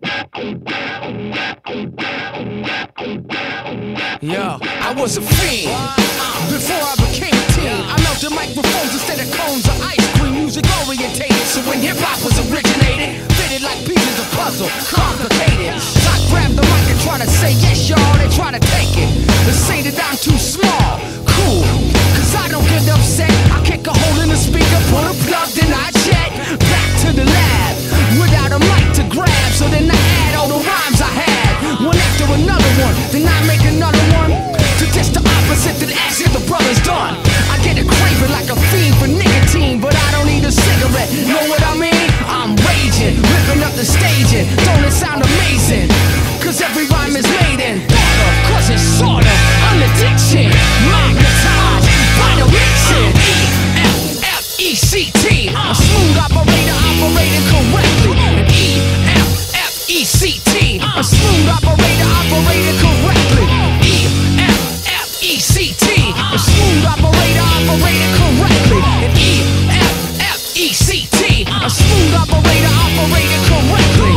Yo, I was a fiend before I became a teen. I melted microphones instead of cones of ice cream. Music orientated, so when hip hop was originated, fitted like pieces of puzzle, complicated. So I grabbed the mic and try to say yes, y'all. They try to take it. They say that I'm too small. Cool, cause I don't get upset. I kick a hole in the speaker, put a plug, then I jet back to the lab without a mic to grab. So then I add all the rhymes I had, one after another one. Then I make another one to test the opposite that ask if the brother's done. I get a craving like a fiend for nicotine, but I don't need a cigarette. Know what I mean? I'm raging, ripping up the staging. Don't it sound amazing? Cause every rhyme is made in thought of, cause it's sort of an addiction. Magnetized by the mixing. E-F-F-E-C-T. A smooth operator operating correctly. E-F-F-E-C-T. A smooth operator operating correctly. E-F-F-E-C-T. A smooth operator operating correctly. E-F-F-E-C-T. A smooth operator operating correctly.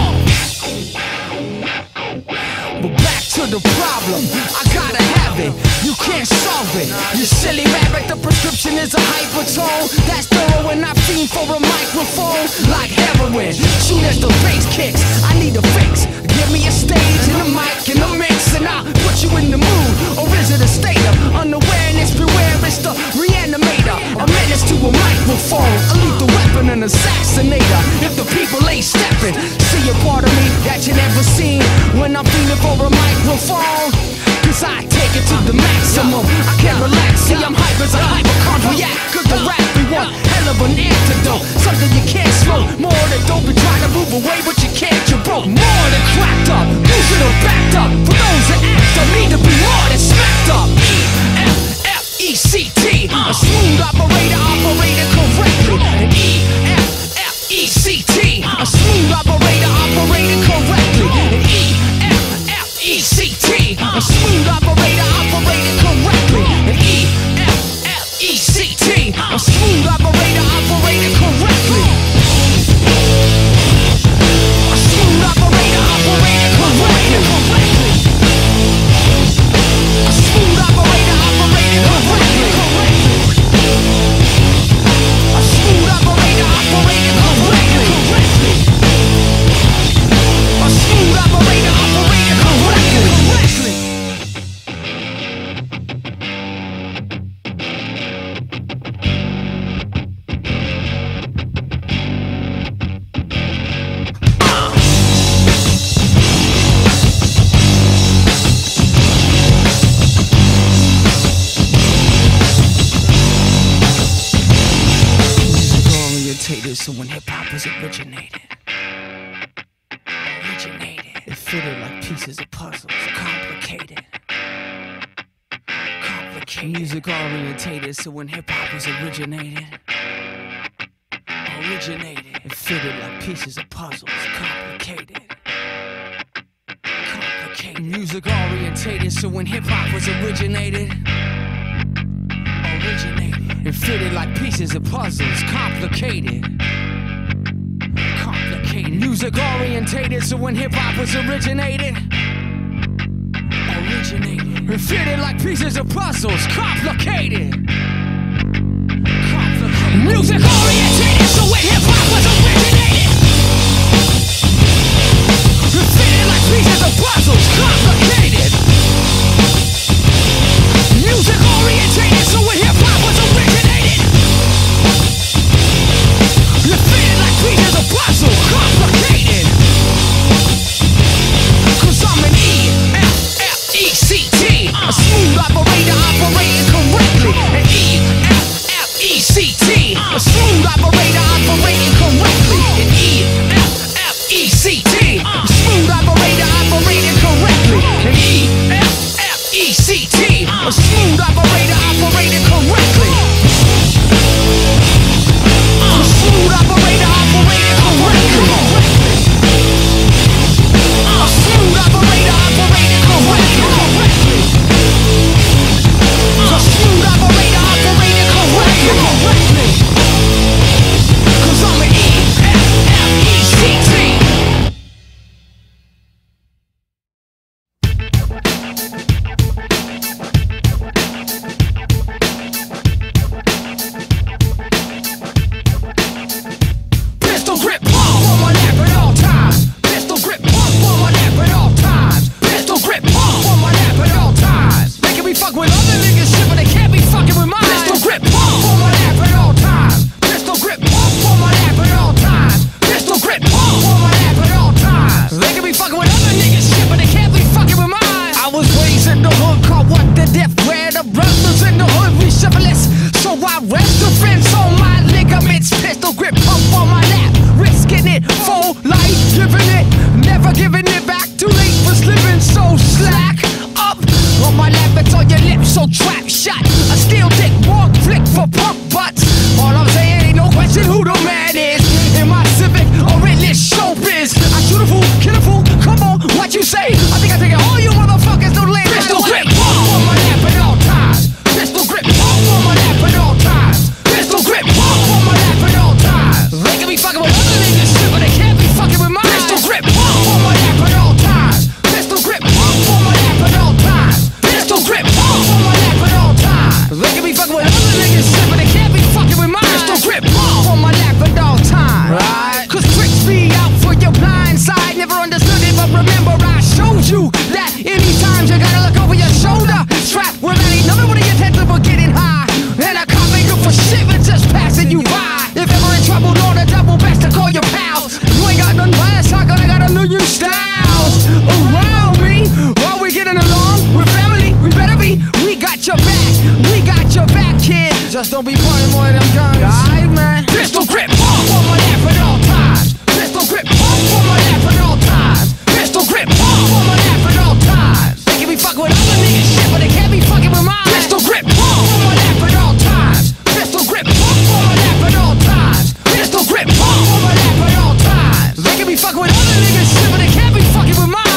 But back to the problem, I gotta have it, you can't solve it. You silly rabbit, the prescription is a hypertone. That's thorough when I fiend for a microphone like heroin. Soon as the bass kicks, I need a fix. Give me a stage and a mic and a mix, and I'll put you in the mood. Or is it a state of unawareness? Beware, it's the reanimator. A menace to a microphone, a lethal weapon, an assassinator. If the people ain't stepping, see a part of me that you never seen when I'm feeling for a microphone. Cause I take it to the maximum. I can't relax, see I'm hype as a hypochondriac. Cause the rap we want, hell of an antidote. Something you can't smoke, more than dope and try to move away, but you can't, you're broke. More than cracked up, losing or backed up. For those that act up, need to be more than smacked up. E-F-F-E-C-T. A smooth operator operating correctly. E-F-F-E-C-T. A smooth operator operating correctly. E-F-F-E-C-T. A smooth operator operating correctly. E-F-F-E-C-T. A smooth operator operating correctly. A smooth operator operating correctly. A smooth operator operating correctly. A smooth operator operating correctly. A smooth operator operating correctly. So when hip-hop was originated, it fitted like pieces of puzzles, complicated. Music orientated, so when hip-hop was originated, it fitted like pieces of puzzles, complicated. Music orientated, so when hip-hop was originated, it fitted like pieces of puzzles, complicated. Music orientated, so when hip-hop was originated, it fitted like pieces of puzzles, complicated. Music orientated, so when hip-hop was originated, it fitted like pieces of puzzles, complicated. Music orientated, so when hip-hop was originated, it fitted like pieces of puzzle, complicated. Cause I'm an E-F-F-E-C-T. A smooth operator operating correctly. An E-F-F-E-C-T. A smooth operator operating correctly. so trap shot. A steel dick walk flick for punk butts. All I'm saying ain't no question who the man is. In my civic or English showbiz, I shoot a fool, kill a fool. Come on, what you say? I think I take it all you motherfuckers don't land. Pistol grip, on my lap at all times. Pistol grip, on my lap at all times. Pistol grip, on my lap at all times. They can be fucking with other niggas shit, but they can't be fucking with mine. Pistol grip, on my lap at all times. Pistol grip, on my lap at all times. Pistol grip, on my lap at all times. They can be fucking with other niggas shit, but they can't be fucking with mine. Pistol grip, on my lap at all times. Right? Cause tricks be out for your blind side. Never understood it, but remember I showed you that anytime you gotta look over your shoulder. Strap where that ain't nothing with the intention for getting high. And a cop ain't good for shit, but just passing you by. If ever in trouble, know the double best to call your pals. You ain't got nothing but a shotgun, I got a million styles. Around me, while we getting along, we're family, we better be. We got your back, kid. Just don't be pointing more of them guns. Alright, man. Pistol grip, on my lap at all times. Pistol grip, on my lap at all times. Pistol grip, on my lap at all times. They can be fucking with other niggas shit, but they can't be fucking with mine. Pistol grip, on my lap at all times. Pistol grip, on my lap at all times. Pistol grip, on my lap at all times. They can be fucking with other niggas shit, but they can't be fucking with mine.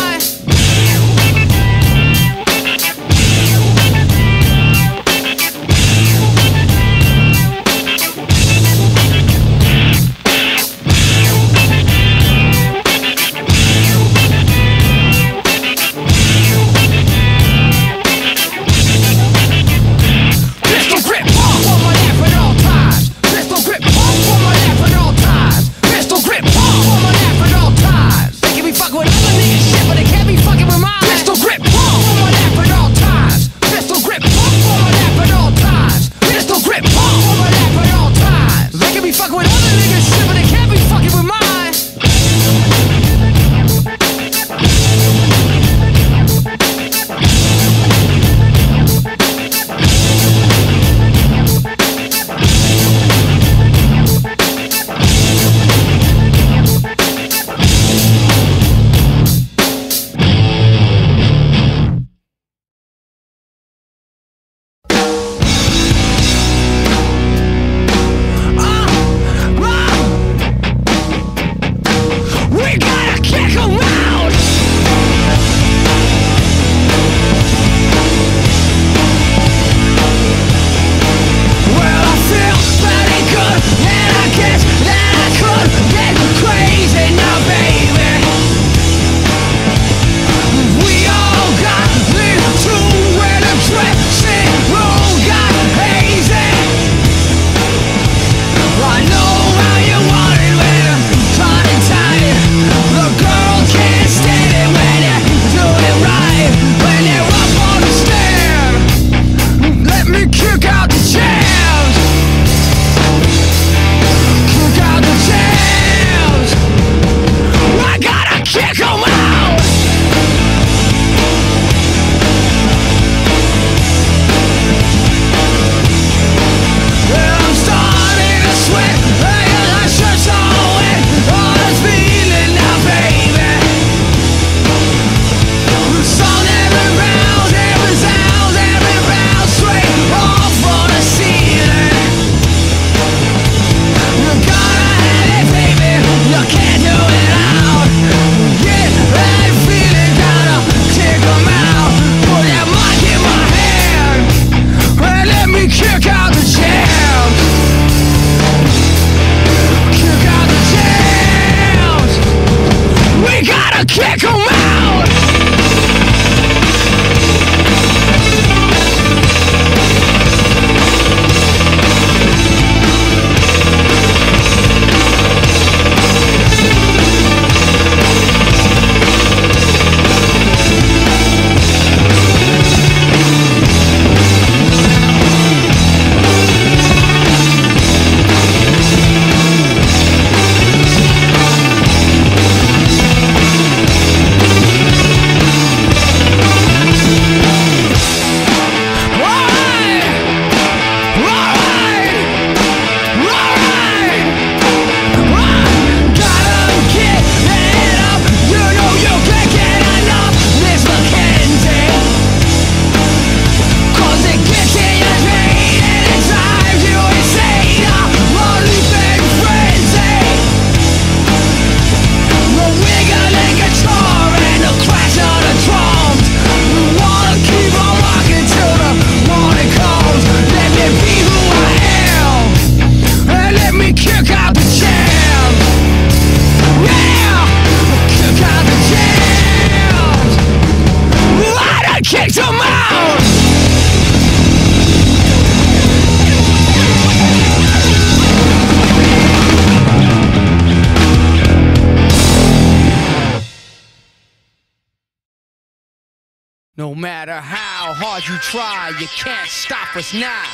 No matter how hard you try, you can't stop us now.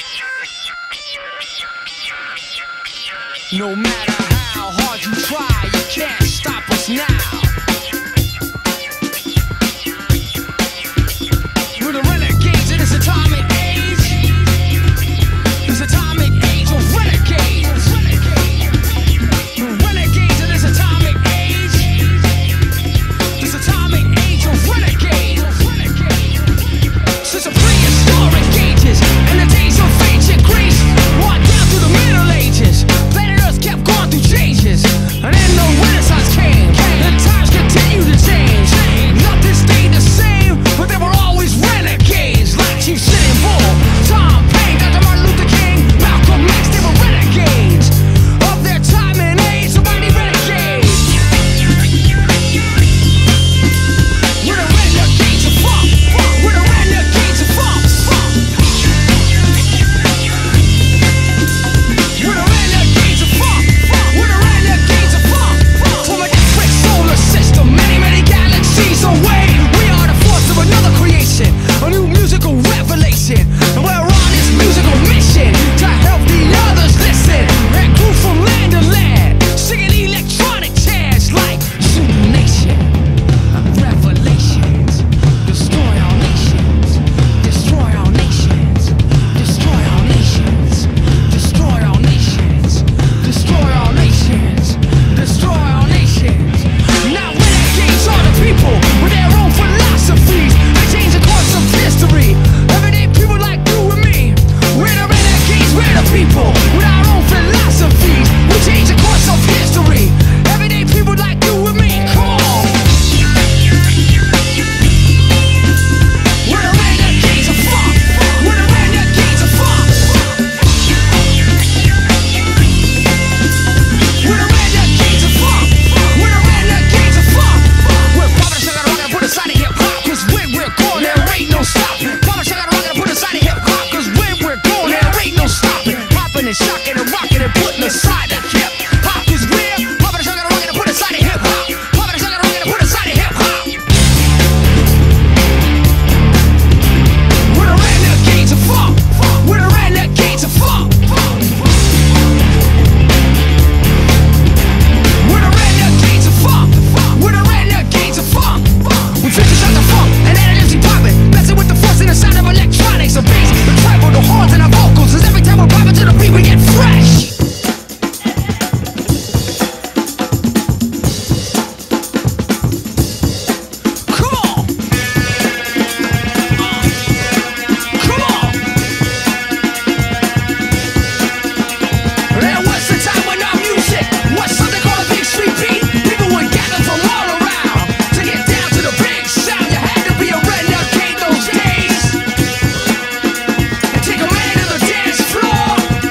No matter how hard you try, you can't stop us now. We're the renegades of this atomic age. This atomic age of renegades. The renegades of this atomic age. This atomic age of renegades. Since the prehistoric ages and the days of ancient Greece, walked down through the Middle Ages, planet Earth kept going through changes, and then the Renaissance came, and times continue to change. Nothing stayed the same, but they were always renegades, like Chief Sitting Bull, Tom Paine, Dr. Martin Luther King, Malcolm X. They were renegades of their time and age, so mighty renegades. We're the renegades of funk. We're the renegades of funk. We're the renegades of funk. We're the renegades of funk. From a different solar system, many, many galaxies away, we are the force of another creation, a new musical revelation, and we're on this musical mission to help the others listen, and grew from land to land, singing electronic chants like Super Nation, Revelations, destroy our nations, destroy our nations, destroy our nations, destroy our nations, destroy our nations, destroy our nations. Now renegades are the people with their own philosophies. They change the course of history. Everyday people like you and me. We're the renegades, we're the people with our own philosophies. We change the course of history. Everyday people like you and me. Come on. We're the renegades of funk. We're the renegades of funk. We're the renegades of funk. We're the renegades of funk. We're poppin' sugar, rock and put aside hip hop, 'cause when we're going there ain't no stopping. Poppin' sugar, rock and put aside hip hop, 'cause when we're going there ain't no stopping. Poppin' and shocking and rockin' and putting aside the hip hop, 'cause we're poppin' sugar, rock and put aside hip hop. Poppin' sugar, rock and put aside hip hop. We're the renegades of funk. We're the renegades of funk. We're the renegades of funk. We're the renegades of funk. We finish out the funk and then it empty poppin', messing with the force and the sound of electronics, the bass, the treble, the horns and the vocals. 'Cause every time we're poppin' to the beat, we get fresh. Come on. Come on. There was a time when our music was something called a big street beat. People would gather from all around to get down to the big sound. You had to be a renegade those days and take a man to the dance floor.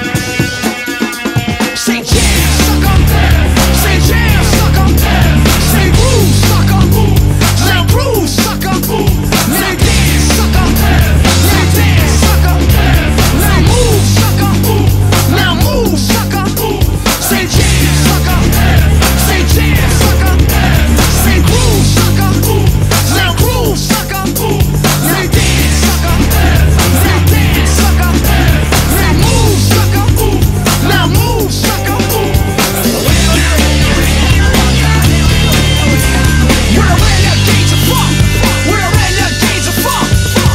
Say jam, suck 'em. Say jam, suck 'em. Say groove, suck 'em. Say groove, suck 'em. Say dance, suck 'em. Say dance, suck 'em. Say move, suck 'em. Now move, suck 'em. Say jam, suck 'em. Say jam, suck 'em. Say groove, suck 'em. Now groove, suck 'em. Say dance, suck 'em. Say dance, suck 'em. Say move, suck 'em. Now move, suck 'em. We're the renegades of funk. We're the renegades of funk.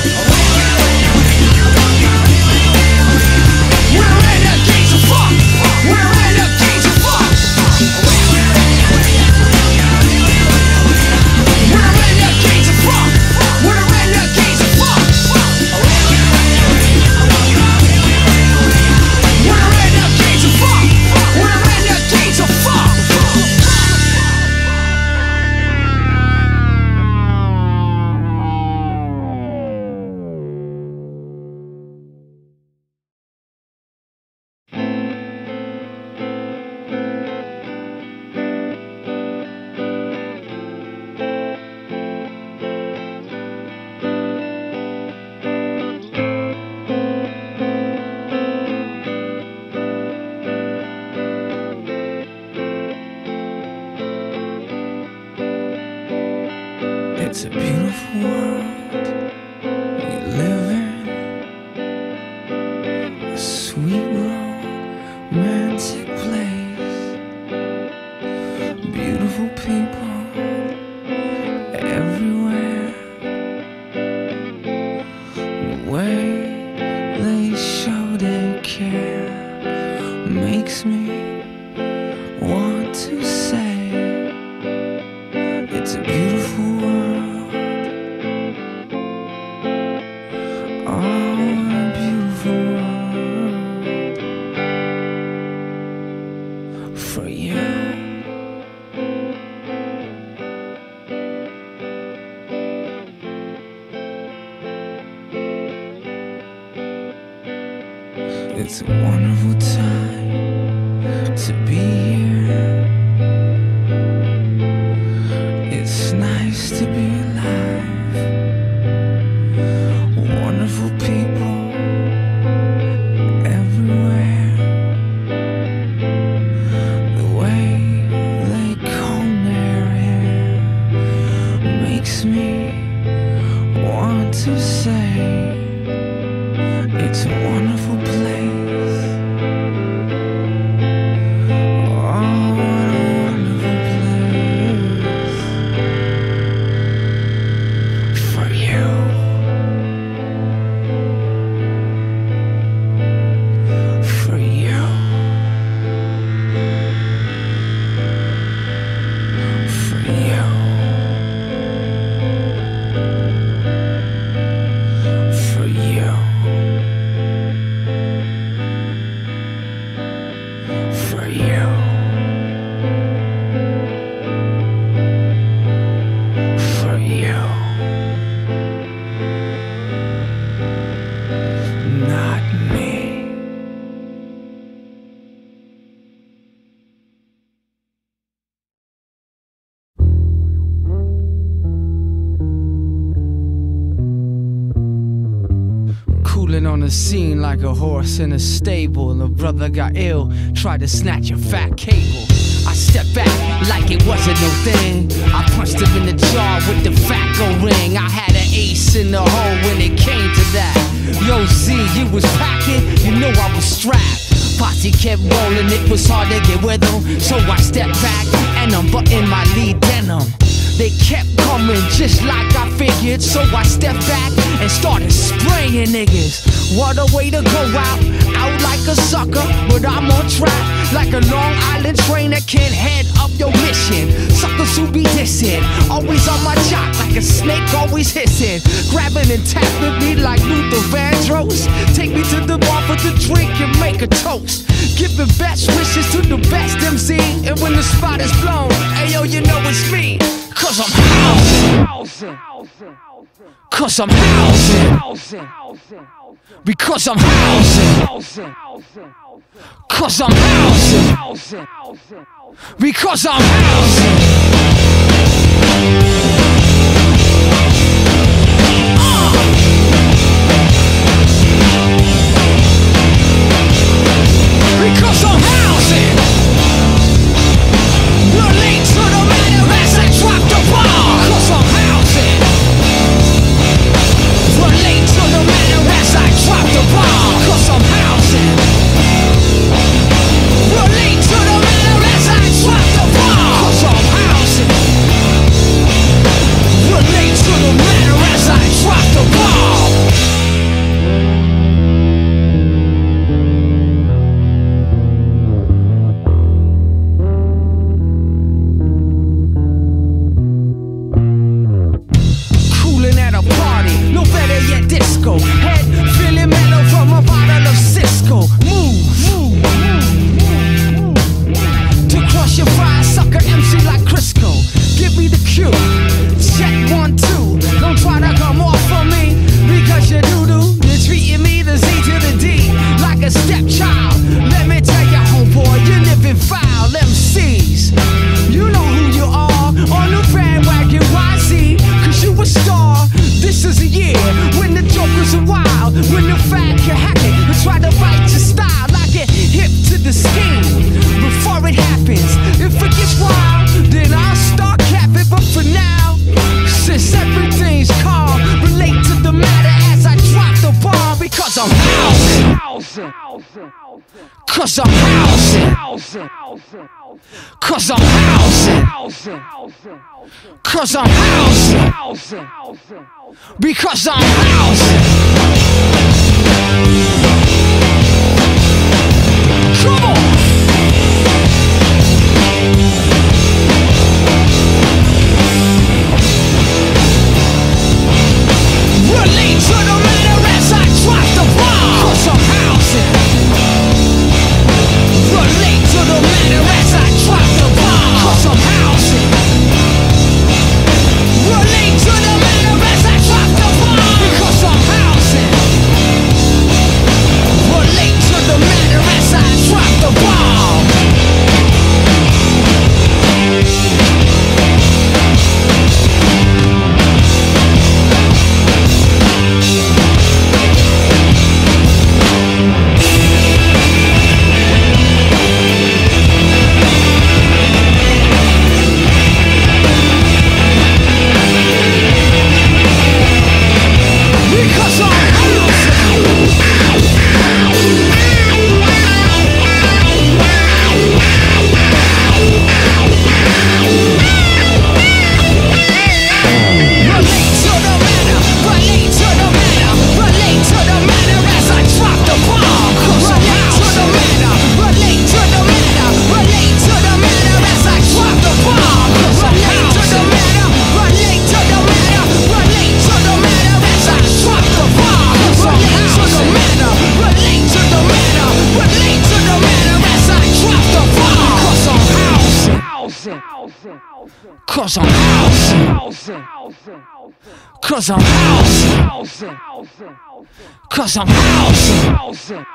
We're the renegades of funk. We're the renegades of funk. We're the renegades of funk. We're the renegades of funk. We're the renegades of funk. We're the renegades of funk. It's a beautiful world. It's a wonderful time to be here. It's nice to be alive. Wonderful people everywhere. The way they comb their hair makes me want to say it's a wonderful place. Oh, what a wonderful place for you. For you. For you. For you. For you. For you. Not me. Cooling on the scene like a horse in a stable. A brother got ill, tried to snatch a fat cable. I stepped back like it wasn't no thing. I punched him in the jaw with the Fatco ring. I had an ace in the hole when it came to that. Yo, Z, you was packing, you know I was strapped. Posse kept rolling, it was hard to get with them. So I stepped back and unbuttoned my lead denim. They kept coming just like I figured. So I stepped back and started spraying niggas. What a way to go out like a sucker. But I'm on track like a Long Island train that can't head up your mission. Suckers who be dissing, always on my jock like a snake always hissing. Grabbing and tapping me like Luther Vandross. Take me to the bar for the drink and make a toast. Giving best wishes to the best MC. And when the spot is blown, ayo, you know it's me. Cause I'm housing. Cause I'm housing. Because I'm housing. Cause I'm housing. Because I'm housing. Because I'm housing. Relate to the matter as I drop the ball. Cause I'm housing. Relate to the matter as I drop the ball. Cause I'm housing. Relate to the matter as I drop the ball. Cause I'm housing. Relate to the matter as I drop the ball. Disco, head feeling mellow from a bottle of Cisco. Move to crush your fire, sucker MC like Crisco. Give me the cue, check 1, 2. Don't try to come off for me because you doo-doo. You're treating me the Z to the D like a stepchild. Let me tell you, homeboy, you're living foul. MCs, you know who you are on the bandwagon YZ, cause you a star. This is a year when the jokers are wild, when the fat can hack it and try to bite your style. I get hip to the scheme before it happens. If it gets wild, then I'll start capping. But for now, since everything's calm, relate to the matter as I drop the bomb. Because I'm housing. Cause I'm housing. Cause I'm housing. Cause I'm housing. Because I'm housing. Come on. Relate to the matter as I drop the bomb. Cause I'm housing. Relate to the matter as I drop the bomb. Cause I'm housing. Relate to the matter as I drop the bomb. Because I'm housing. Relate to the Cause I'm housing. Cause I'm housing. Cause I'm housing.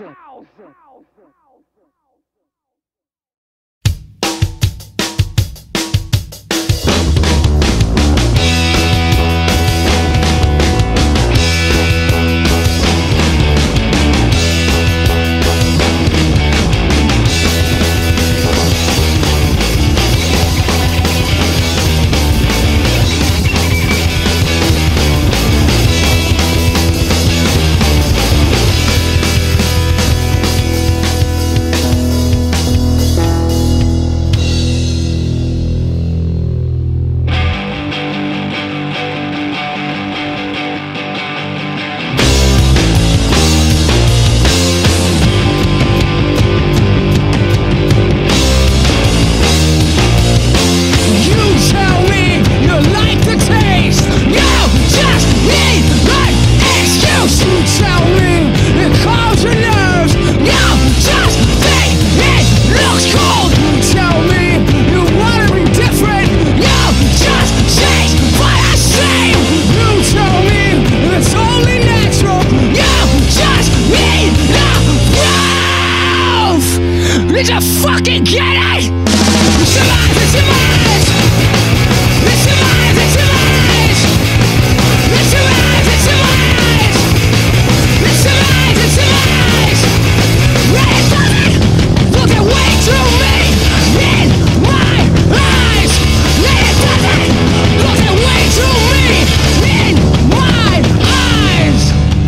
Did you fucking get it? It's your life, it's your life. It's your life, it's your life. It's your life, it's your life. It's your life, it's your life. Red doesn't look away through me in my eyes. Red doesn't look away through me in my eyes.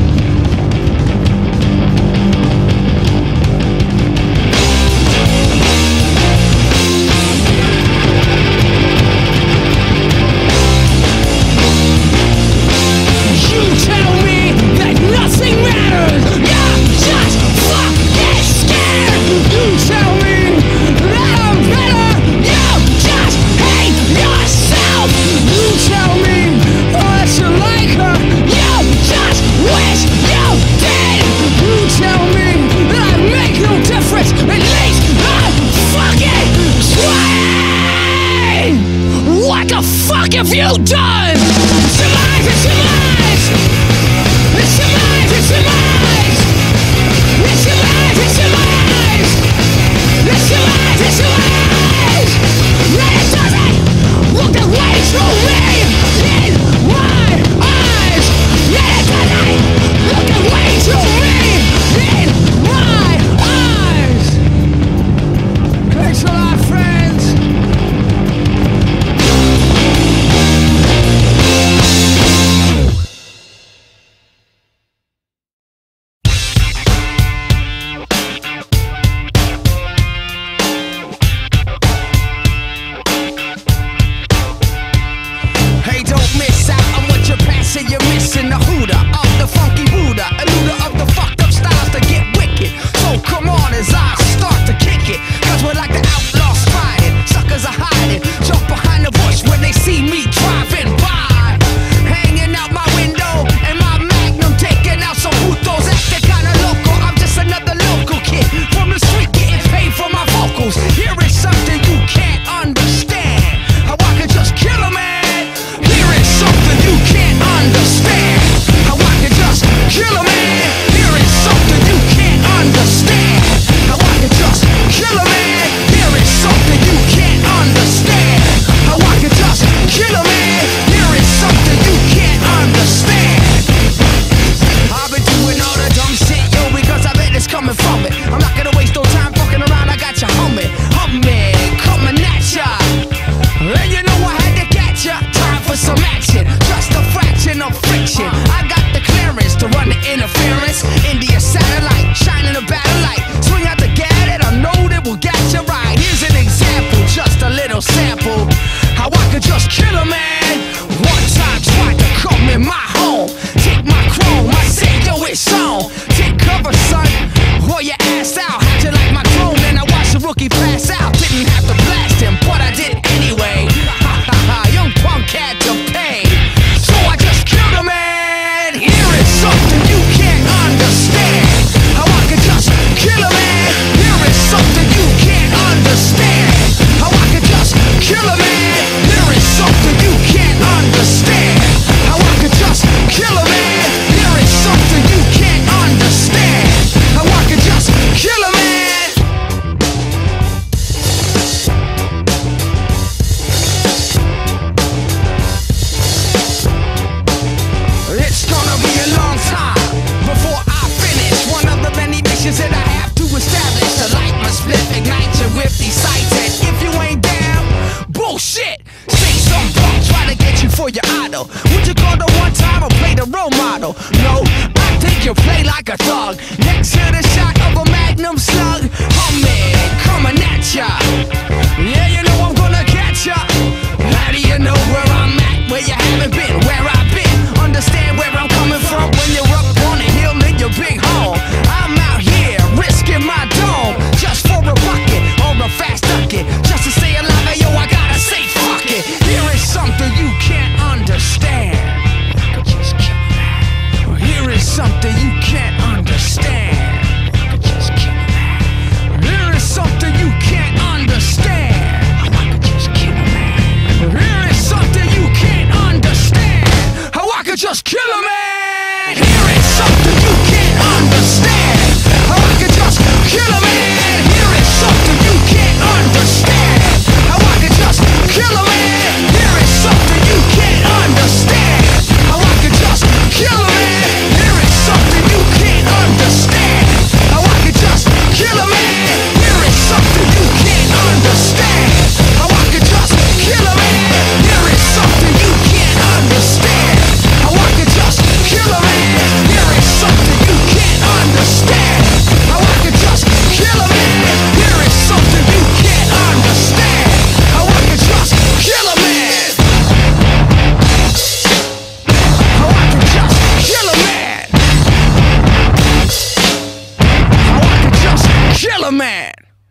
What the fuck have you done? It's your life, it's your life. It's your life, it's your life. It's your life, it's your life. It's your life, it's your life. It doesn't look the way through me in my eyes. It doesn't look the way through me in my eyes. Thanks a lot, friends. You're missing the hooter of the funky Buddha, eluder of the fucked up styles that get wicked. So come on as I start to kick it, cause we're like the outlaws fighting, suckers are hiding, jump behind the bush when they see me driving by. Hanging out my window and my magnum, taking out some putos, acting kinda local. I'm just another local kid from the street getting paid for my vocals. Here is something you can't understand, how I could just kill a man. Here is something you can't understand, how bottle. Would you call the one time or play the role model? No, I think you play like a thug. Next to the shot of a magnum slug. Humming, coming at ya. Yeah, you know I'm gonna catch ya. How do you know where I'm at? Where you haven't been, where I've been. Understand where I'm coming from when you're up on a hill in your big home. I'm out here risking my dome just for a bucket or a fast ducket. Just to stay alive, and yo, I gotta say fuck it. Here is something you can't understand. Just kill that. Here is something you can't understand. Just kill that. Here is something you can't understand. How I could just kill a man. Here is something you can't understand. How I could just kill a man. Here is something you can't understand. How I could just kill a man. Here is something you can't understand. How I could just kill a man. Here is something you can't understand. How I could just kill a man. Here is something you can't understand. How I could just kill a man. Here is something you can't understand. How I could just kill a man. Here is something you can't understand. How I could just kill a man. Here is something you can't understand. How I could just kill a man. Here is something you can't understand. How I could just kill a man. How I could just kill a man. How I could just kill a man.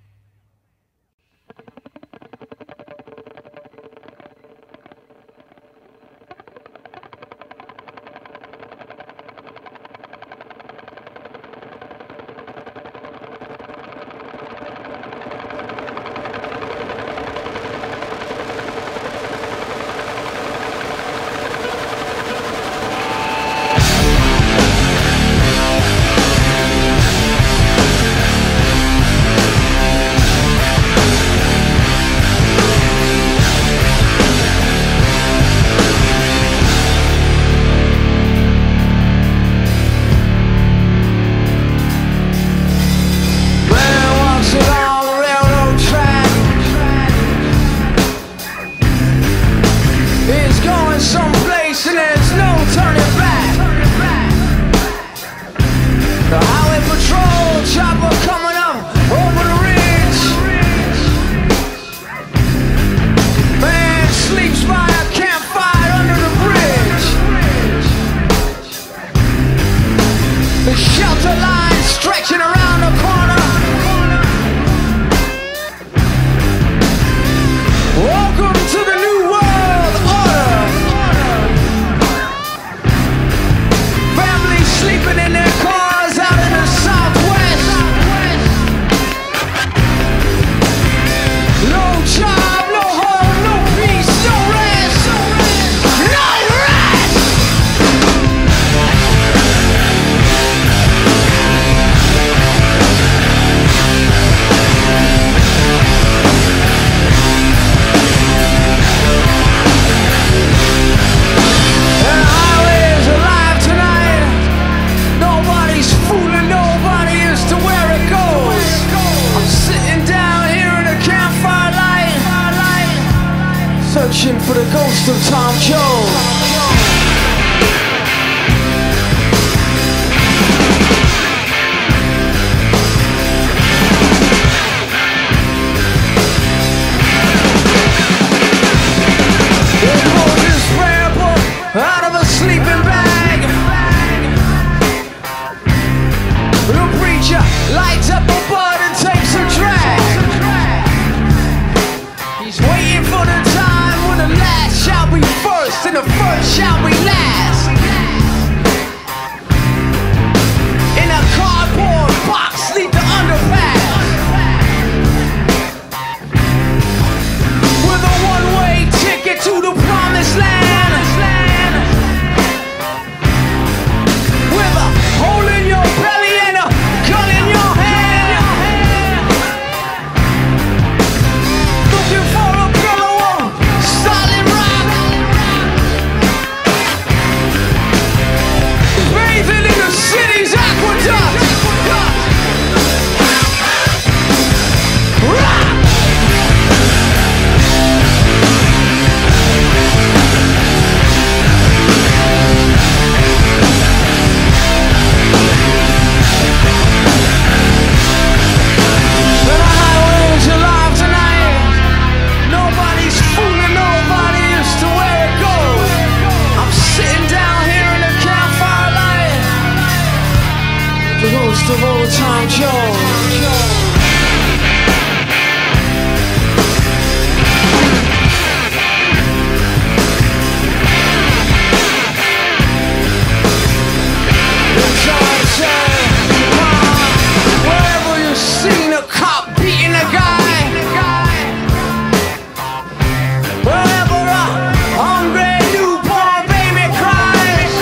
Searching for the ghost of Tom Jones. They pulled this rapper out of a sleeping bag. The preacher lights up a bud and takes a drag. He's waiting for the time when the last shall be first and the first shall be last. In a cardboard box leave the underpass with a one-way ticket to the promised land. With a hole in your belly and a gun in your hand. Looking for a pillow of solid rock. ghost of old Tom Jones. Wherever you've seen a cop beating a guy, wherever a hungry newborn baby cries,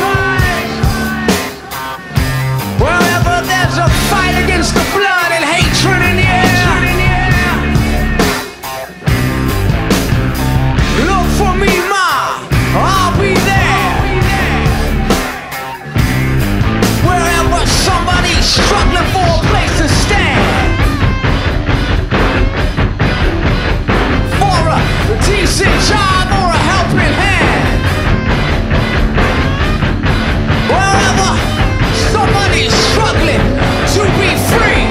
wherever there's a fight against the blood and hatred in the air, look for me, ma, I'll be there. Wherever somebody's struggling for a place to stand, for a decent job or a helping hand, wherever somebody's struggling to be free,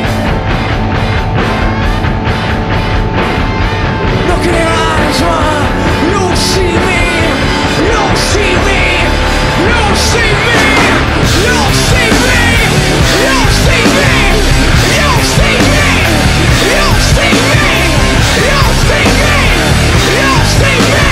look in your eyes, man. You'll see me, you'll see me, you'll see me, you'll see me, you'll see me, you'll see me, you'll see me, you'll see me, you'll see me.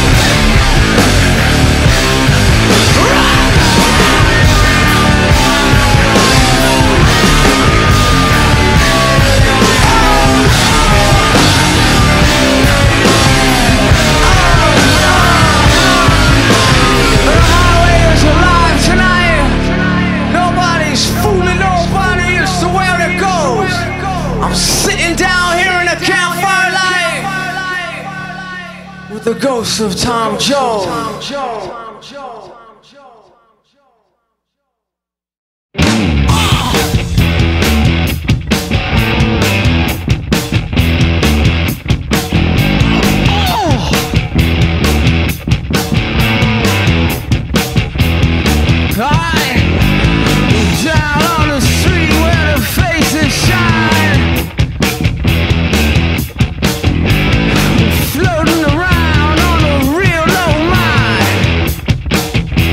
The highway is alive tonight. Nobody's fooling nobody as to where it goes. I'm sitting down here in the campfire light with the ghost of Tom Jones. Down on the street where the faces shine, floating around on a real low mind.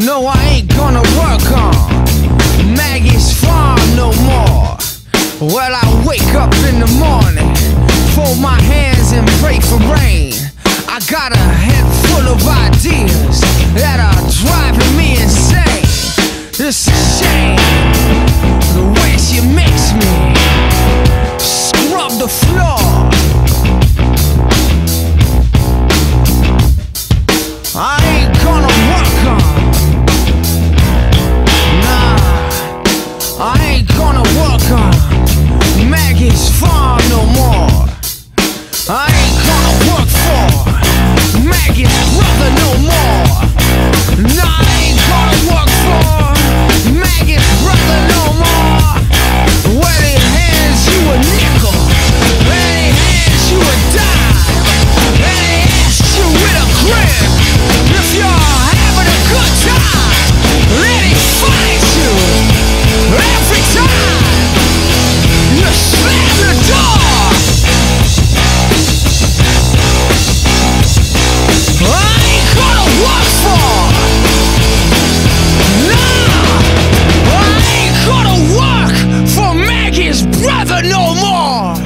No, I ain't gonna work on Maggie's farm no more. Well, I wake up in the morning, fold my hands and pray for rain. I got a head full of ideas that are driving me insane. It's a shame the way she makes me scrub the floor. I ain't gonna work on, nah, I ain't gonna work on Maggie's farm no more. I ain't gonna work for Maggie's brother no more. Nah, I ain't gonna work for Maggie's brother no more. Well, he hands you a nickel, and he hands you a dime, and he asks you with a grin if you're having a good time. Then he finds you every time you slam the door. I ain't gonna work for, nah, I ain't gonna work for Maggie's brother no more.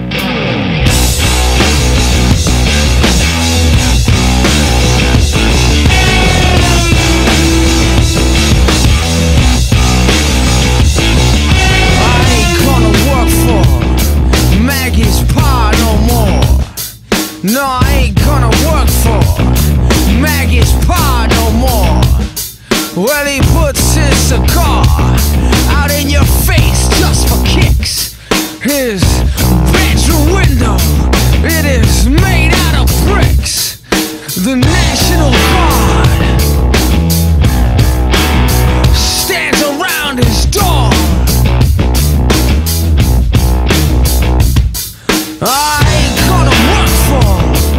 I ain't gonna work for Maggie's pa no more. No, I ain't gonna work for Maggie's pa no more. Well, he puts his cigar out in your face just for kicks. His bedroom window, it is made out of bricks. The National Guard stands around his door. I ain't gonna work for,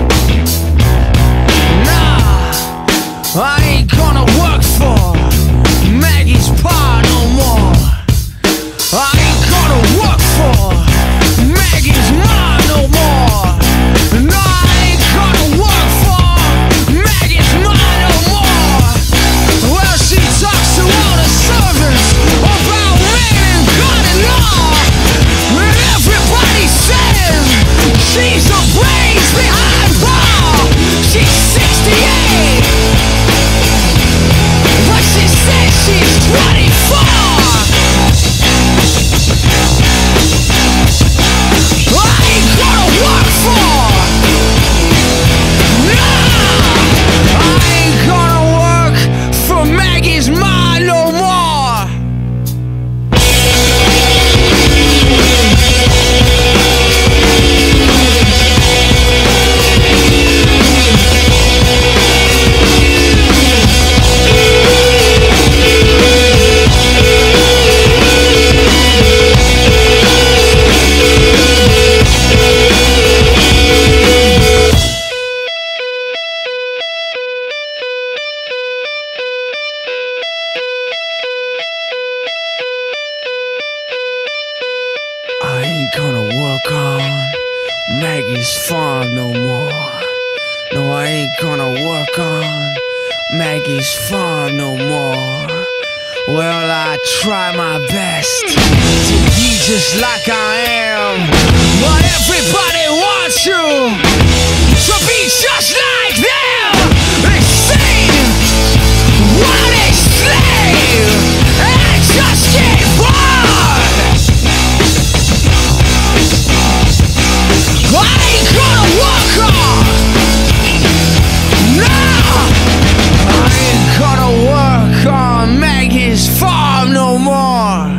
nah, I ain't gonna work for Maggie's pa no more. I ain't gonna work for Maggie's ma no more. No, I ain't gonna work for Maggie's ma no more. Well, she talks to all the servants about men and God and law, and everybody says she's a brains behind bar. She's 68, but she says she's 24. I ain't gonna work for, nah, I ain't gonna work for Maggie's ma no more. I ain't gonna work on Maggie's farm no more. No, I ain't gonna work on Maggie's farm no more. Well, I try my best to be just like I am, but everybody wants you to be just like them. They say what they say, and I just get bored. I ain't gonna work on, nah, I ain't gonna work on Maggie's farm no more.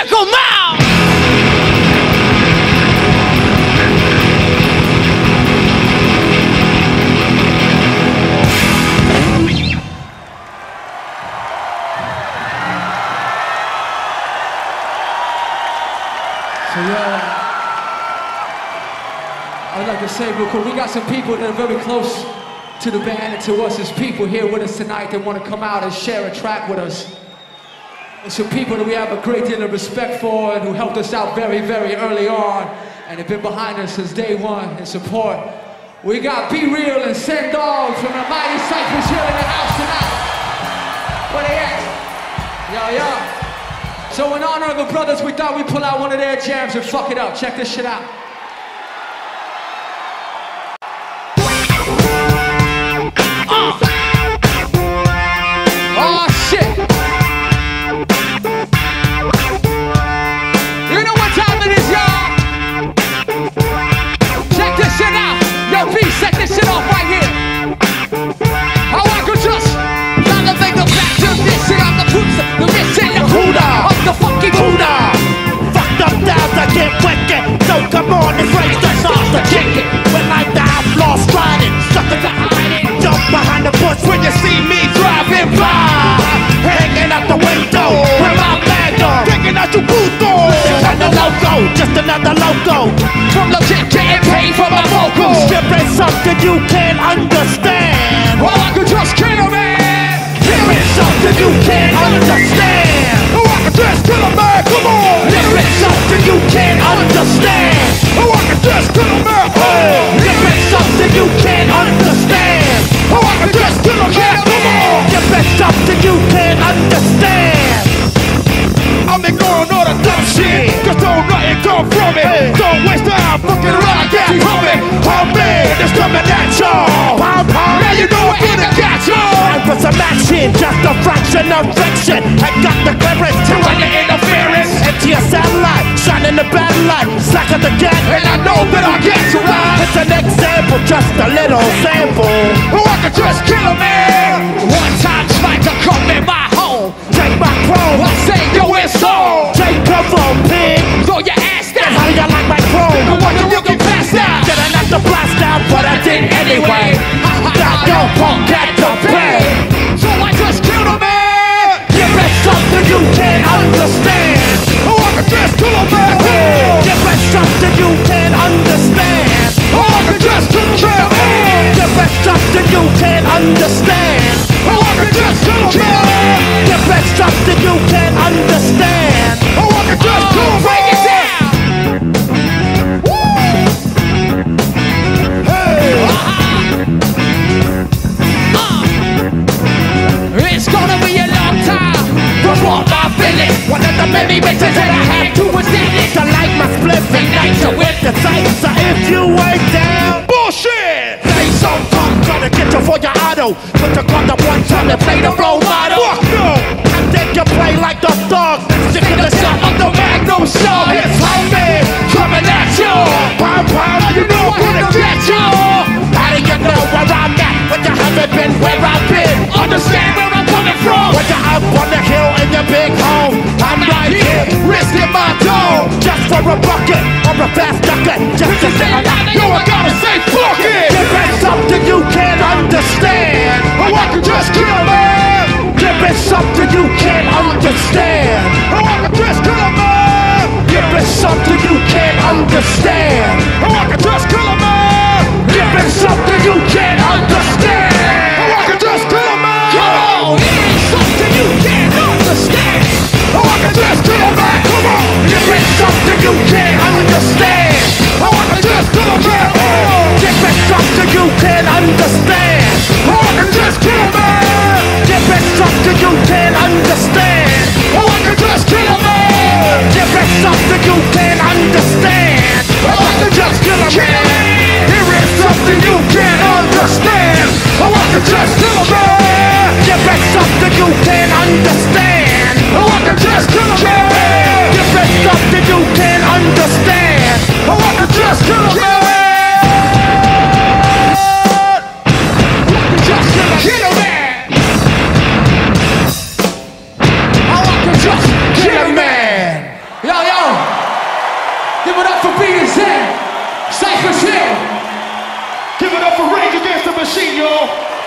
Check 'em out! So I'd like to say real quick, we got some people that are very close to the band and to us as people here with us tonight that want to come out and share a track with us. And some people that we have a great deal of respect for and who helped us out very, very early on and have been behind us since day one in support. We got Be Real and Send Dog from the Mighty Cypress here in the house tonight. Where they at? Yo. So in honor of the brothers, we thought we'd pull out one of their jams and fuck it up. Check this shit out. Oh shit! You know what time it is, y'all? Check this shit out. Yo, B, set this shit off right here. I want to just elevate the back to this shit. I'm the producer, the rich and the Buddha of the fucking Buddha. Fucked up dials, I get wicked. So come on and raise the sauce to kick it. When I die, I'm lost riding, sucker to hiding. Jump behind the bush when you see me driving by. Hanging out the window, where my bag on. Taking out your boot door. Another logo, just another logo. From legit getting paid for my vocals. Stripping something you can't understand. Well, I could just kill a man. Hearing something you can't understand. Oh, I could just kill a man, come on. Hearing something you can't understand. Oh, I could just kill a man. Hearing something you can't understand. Oh, I could just kill a man, come on. Hearing something you can't understand. I'm ignoring all the dumb shit. Just don't nothing come from it. Don't waste time fucking around, get from it. Homie, it's coming at y'all. Pound, pound. Now you know we're gonna catch y'all. Time for some action, just a fraction of friction. I got the clearance to run the interference. Empty a satellite, shining the bad light. Slack of the gat, And I know that I'll get you right. it's an example, just a little sample. Oh, I could just kill a man. One time tried to come in my home. Take my chrome, I say, yo, it's on. take cover, pig. Throw your ass down. How do you like my chrome? I want you looking past that. Didn't have to blast out, but I did anyway. Got your punk at the pay. So I just killed a man. Give it something you can't understand. Oh, I could just kill a man. Give it something you can't understand. Oh, I could just kill a man. Give it something you can't understand. Oh, I could just kill a man. Give it something you can't understand. Oh, I could just kill a man. Break it down. It's gonna be a long time before my finish. One of the many bitches that I had to was in it. To light my spliff and night to with the sights. So if you ain't down, Bullshit. say something. Trying to get you for your idol. Put your gun up one time to play the role model. Fuck no. And then you play like the dog. Stick in the shot of the Magnum show. It's homie coming at you. Pound, pound, You know I'm gonna get you. how do you know where I'm at? When you haven't been where I've been. Understand where I'm coming from. When you're up on the hill in your big home, I'm right here, risking my dough. just for a bucket or a fast ducket. Just to say Yo, I gotta say fuck it. give it something you can't understand. Oh, I could just kill a man. Give it something you can't understand. Oh, I could just kill a man. Give it something you can't understand. Oh, I could just kill a man. Give it something you can't understand. Oh, I could just kill a man. Come on, it ain't something you can't understand. Oh, I could just kill a man. Come on, Give it something you can't understand. oh, I could just kill a man. Give it something you can't understand. Oh, I could just kill a man. Give it something you can't understand. Oh, I could just kill a man. Give it something you can't understand. Oh, I could just kill a man. Here is something you can't understand. to Z, Cypher's Hill. Give it up for Rage Against the Machine, y'all.